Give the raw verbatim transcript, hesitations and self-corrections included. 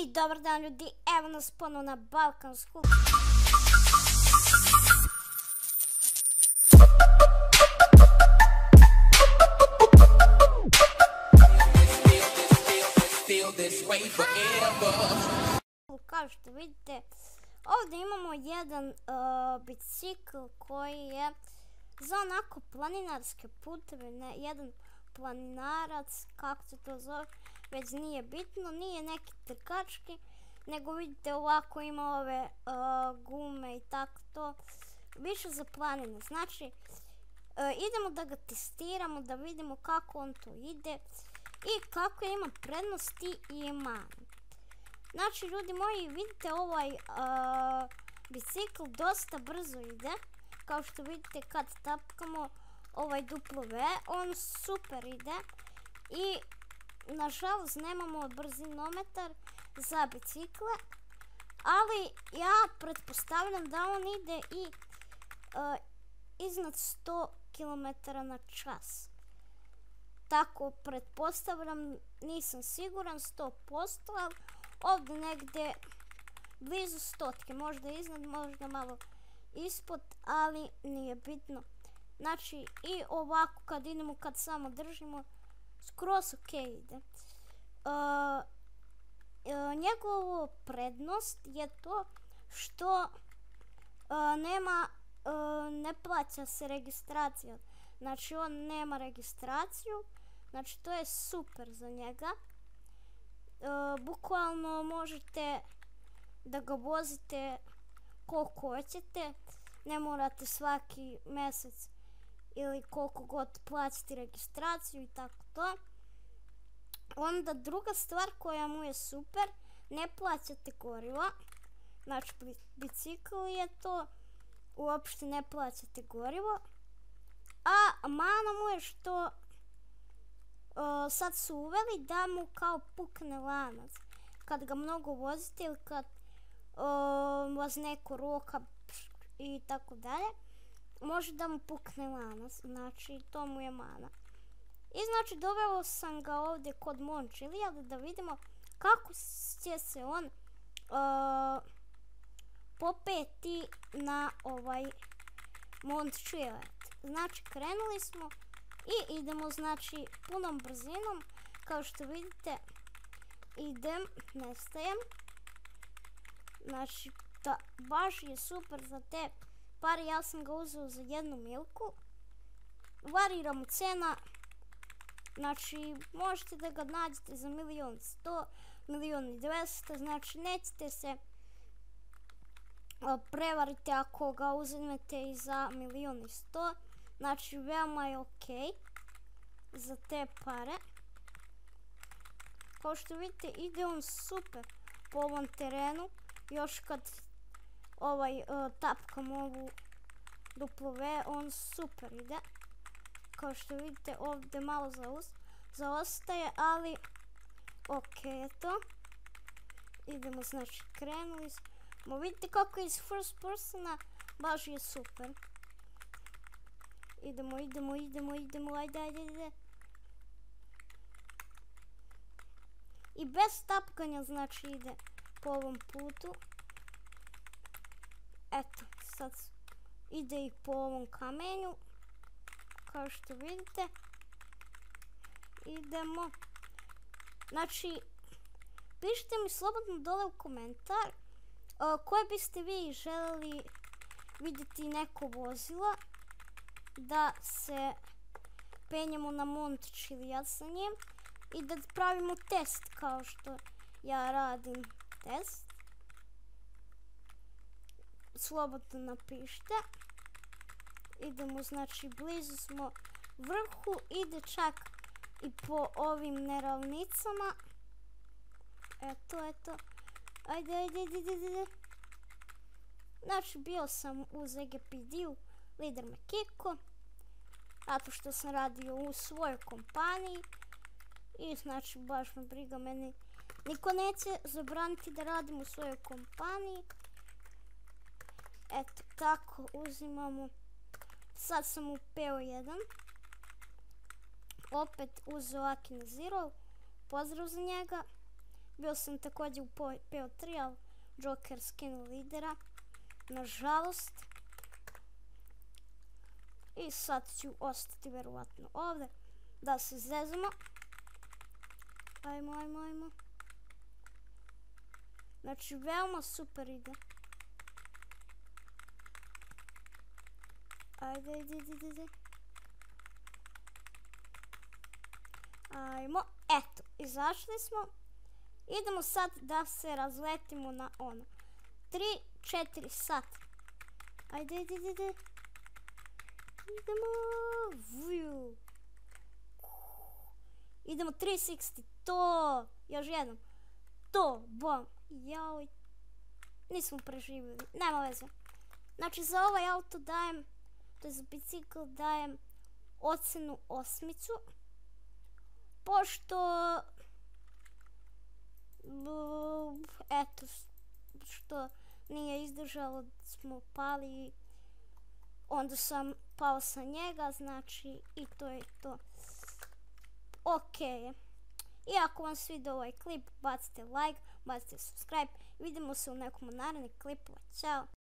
I dobar dan ljudi, evo nas ponovno na Balkansku. Kao što vidite, ovdje imamo jedan uh, bicikl koji je za onako planinarske puteve, ne, jedan planinarac, kako se to zove, već nije bitno, nije neki trkački, nego vidite ovako ima ove uh, gume i tako to, više za planine. Znači, uh, idemo da ga testiramo, da vidimo kako on to ide i kako ima prednosti i mane. Znači, ljudi moji, vidite ovaj uh, bicikl dosta brzo ide, kao što vidite kad tapkamo ovaj duplo V, on super ide i nažalost nemamo brzinometar za bicikle, ali ja pretpostavljam da on ide i uh, iznad sto kilometara na čas. Tako pretpostavljam, nisam siguran sto posto, ali ovdje negdje blizu stotke, možda iznad, možda malo ispod, ali nije bitno. Znači, i ovako kad idemo, kad samo držimo, skroz ok ide. Uh, uh, njegovo prednost je to što uh, nema, uh, ne plaća se registracija. Znači, on nema registraciju, znači to je super za njega. Uh, bukvalno možete da ga vozite koliko hoćete, ne morate svaki mjesec ili koliko god plaćati registraciju i tako to. Onda druga stvar koja mu je super, ne plaćate gorivo, znači bicikl je to, uopšte ne plaćate gorivo, a mana mu je što uh, sad su uveli da mu kao pukne lanac kad ga mnogo vozite ili kad uh, vas neko roka i tako dalje, može da mu pukne lanac, znači to mu je mana. I znači doveo sam ga ovdje kod Momčilija da vidimo kako će se on uh, popeti na ovaj Momčilija. Znači krenuli smo i idemo znači punom brzinom, kao što vidite idem, nestajem. Znači da, baš je super za te pare, ja sam ga uzeo za jednu milku. Varira mu cena, znači možete da ga nađete za milion sto, milion i dvesta, znači nećete se prevariti ako ga uzmete i za milion i sto, znači veoma je ok za te pare. Kao što vidite ide on super po ovom terenu, još kad ovaj uh, tapkam ovu duplo V, on super ide. Kao što vidite ovdje malo zaostaje, ali ok je to. Idemo, znači krenuli smo. Vidite kako je iz first persona, baš je super. Idemo, idemo, idemo, idemo, ajde, ajde, ajde. I bez tapkanja znači ide po ovom putu. Eto, sad ide i po ovom kamenju, kao što vidite. Idemo. Znači, pišite mi slobodno dole u komentar uh, koje biste vi željeli vidjeti neko vozilo, da se penjemo na Momčilija sa njim i da pravimo test kao što ja radim test. Slobodno napišite. Idemo, znači blizu smo vrhu, ide čak i po ovim neravnicama. Eto, eto. Ajde, ajde, ajde, ajde, ajde. Znači bio sam u Z G P D-u Lider me kiko, zato što sam radio u svojoj kompaniji i znači baš me briga, meni niko neće zabraniti da radim u svojoj kompaniji. Eto, tako uzimamo. Sad sam u P O jedan. Opet uzeo Akina Zero. Pozdrav za njega. Bio sam također u P O tri, ali Joker skinu lidera. Nažalost. I sad ću ostati verovatno ovdje. Da se zezamo. Ajmo, ajmo, ajmo. Znači, veoma super ide. Ajde, ide, ide, ide. Ajmo. Eto, izašli smo. Idemo sad da se razletimo na ono. tri, četiri sat. Ajde, ide, ide, ide. Idemo. Vuju. Idemo tri šezdeset. To. Još jednom. To. Bom. Jao. Nismo preživjeli. Nema veze. Znači, za ovaj auto dajem, to je za bicikl, dajem ocenu osmicu. Pošto eto što nije izdržalo, smo pali, onda sam pao sa njega, znači i to je to. Ok. I ako vam svidio ovaj klip, bacite like, bacite subscribe. Vidimo se u nekom narednom klipu. Ćao.